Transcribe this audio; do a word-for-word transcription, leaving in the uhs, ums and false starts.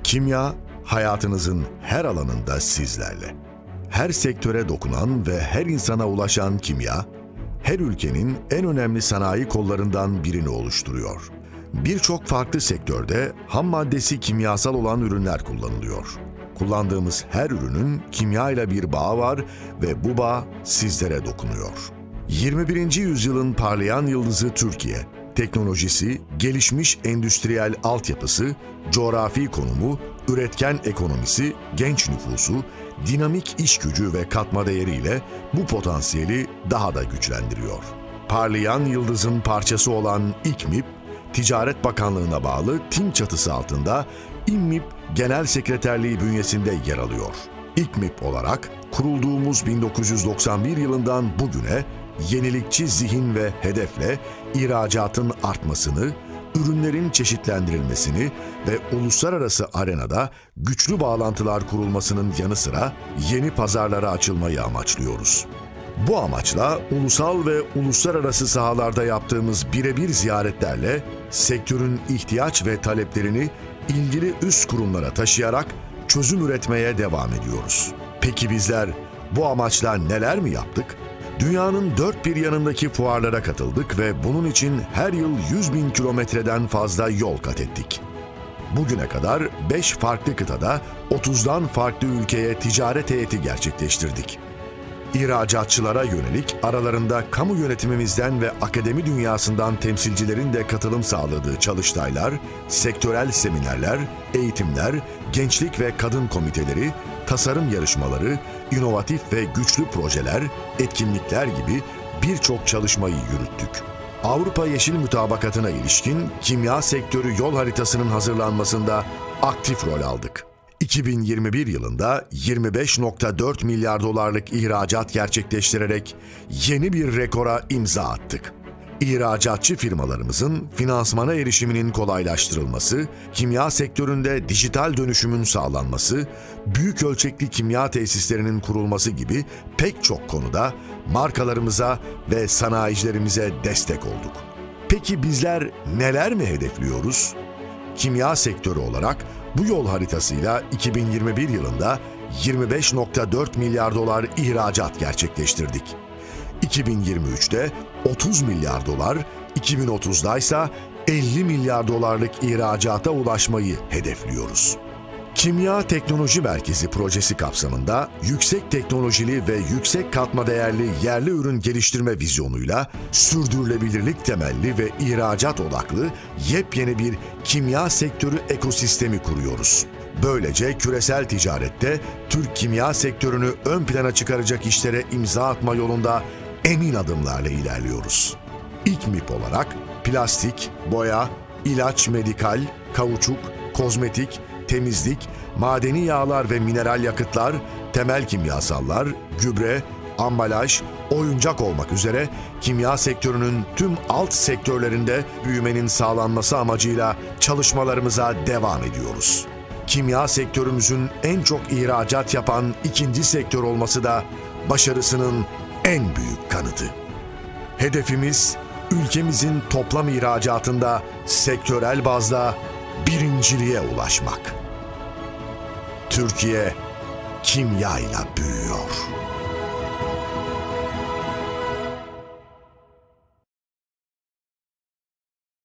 Kimya, hayatınızın her alanında sizlerle. Her sektöre dokunan ve her insana ulaşan kimya, her ülkenin en önemli sanayi kollarından birini oluşturuyor. Birçok farklı sektörde ham maddesi kimyasal olan ürünler kullanılıyor. Kullandığımız her ürünün kimya ile bir bağı var ve bu bağ sizlere dokunuyor. yirmi birinci yüzyılın parlayan yıldızı Türkiye, teknolojisi, gelişmiş endüstriyel altyapısı, coğrafi konumu, üretken ekonomisi, genç nüfusu, dinamik iş gücü ve katma değeriyle bu potansiyeli daha da güçlendiriyor. Parlayan yıldızın parçası olan İKMİP, Ticaret Bakanlığı'na bağlı TİM çatısı altında İMMİP Genel Sekreterliği bünyesinde yer alıyor. İKMİP olarak kurulduğumuz bin dokuz yüz doksan bir yılından bugüne yenilikçi zihin ve hedefle ihracatın artmasını, ürünlerin çeşitlendirilmesini ve uluslararası arenada güçlü bağlantılar kurulmasının yanı sıra yeni pazarlara açılmayı amaçlıyoruz. Bu amaçla ulusal ve uluslararası sahalarda yaptığımız birebir ziyaretlerle sektörün ihtiyaç ve taleplerini ilgili üst kurumlara taşıyarak çözüm üretmeye devam ediyoruz. Peki bizler bu amaçla neler mi yaptık? Dünyanın dört bir yanındaki fuarlara katıldık ve bunun için her yıl yüz bin kilometreden fazla yol kat ettik. Bugüne kadar beş farklı kıtada otuzdan farklı ülkeye ticaret heyeti gerçekleştirdik. İhracatçılara yönelik aralarında kamu yönetimimizden ve akademi dünyasından temsilcilerin de katılım sağladığı çalıştaylar, sektörel seminerler, eğitimler, gençlik ve kadın komiteleri, tasarım yarışmaları, inovatif ve güçlü projeler, etkinlikler gibi birçok çalışmayı yürüttük. Avrupa Yeşil Mutabakatı'na ilişkin kimya sektörü yol haritasının hazırlanmasında aktif rol aldık. iki bin yirmi bir yılında yirmi beş nokta dört milyar dolarlık ihracat gerçekleştirerek yeni bir rekora imza attık. İhracatçı firmalarımızın finansmana erişiminin kolaylaştırılması, kimya sektöründe dijital dönüşümün sağlanması, büyük ölçekli kimya tesislerinin kurulması gibi pek çok konuda markalarımıza ve sanayicilerimize destek olduk. Peki bizler neler mi hedefliyoruz? Kimya sektörü olarak bu yol haritasıyla iki bin yirmi bir yılında yirmi beş nokta dört milyar dolar ihracat gerçekleştirdik. iki bin yirmi üçte otuz milyar dolar, iki bin otuzda ise elli milyar dolarlık ihracata ulaşmayı hedefliyoruz. Kimya Teknoloji Merkezi projesi kapsamında yüksek teknolojili ve yüksek katma değerli yerli ürün geliştirme vizyonuyla sürdürülebilirlik temelli ve ihracat odaklı yepyeni bir kimya sektörü ekosistemi kuruyoruz. Böylece küresel ticarette Türk kimya sektörünü ön plana çıkaracak işlere imza atma yolunda emin adımlarla ilerliyoruz. İKMİP olarak plastik, boya, ilaç, medikal, kauçuk, kozmetik, temizlik, madeni yağlar ve mineral yakıtlar, temel kimyasallar, gübre, ambalaj, oyuncak olmak üzere kimya sektörünün tüm alt sektörlerinde büyümenin sağlanması amacıyla çalışmalarımıza devam ediyoruz. Kimya sektörümüzün en çok ihracat yapan ikinci sektör olması da başarısının en büyük kanıtı. Hedefimiz ülkemizin toplam ihracatında sektörel bazda birinciliğe ulaşmak. Türkiye kimyayla büyüyor.